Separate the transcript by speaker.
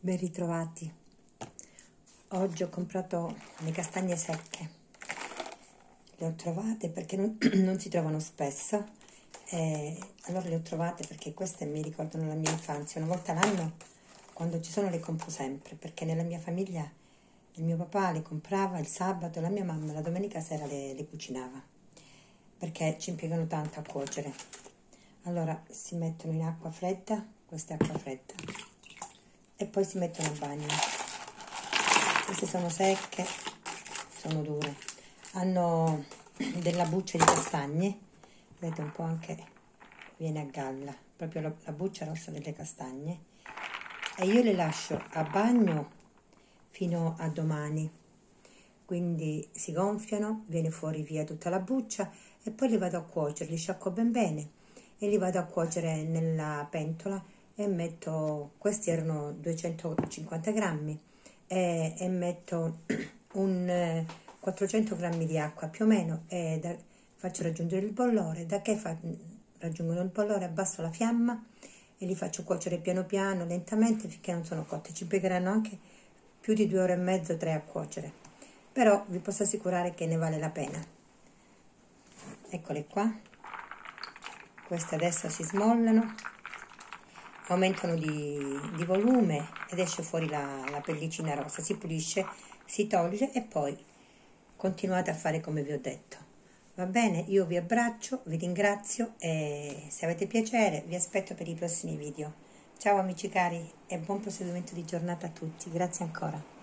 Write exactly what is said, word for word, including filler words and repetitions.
Speaker 1: Ben ritrovati. Oggi ho comprato le castagne secche. Le ho trovate perché non, non si trovano spesso. E allora le ho trovate perché queste mi ricordano la mia infanzia. Una volta l'anno, quando ci sono, le compro sempre, perché nella mia famiglia il mio papà le comprava il sabato, la mia mamma la domenica sera le, le cucinava, perché ci impiegano tanto a cuocere. Allora si mettono in acqua fredda, questa è acqua fredda, e poi si mettono a bagno. Queste sono secche, sono dure, hanno della buccia di castagne, vedete un po' anche viene a galla, proprio la, la buccia rossa delle castagne, e io le lascio a bagno fino a domani, quindi si gonfiano, viene fuori via tutta la buccia e poi li vado a cuocere, li sciacquo ben bene e li vado a cuocere nella pentola e metto, questi erano duecentocinquanta grammi, e, e metto un eh, quattrocento grammi di acqua più o meno, e da, faccio raggiungere il bollore. Da che fa, raggiungono il bollore abbasso la fiamma e li faccio cuocere piano piano, lentamente, finché non sono cotte. Ci impiegheranno anche più di due ore e mezzo, tre a cuocere, però vi posso assicurare che ne vale la pena. Eccole qua, queste adesso si smollano, aumentano di, di volume ed esce fuori la, la pellicina rosa, si pulisce, si toglie e poi continuate a fare come vi ho detto. Va bene? Io vi abbraccio, vi ringrazio e se avete piacere vi aspetto per i prossimi video. Ciao amici cari e buon proseguimento di giornata a tutti, grazie ancora.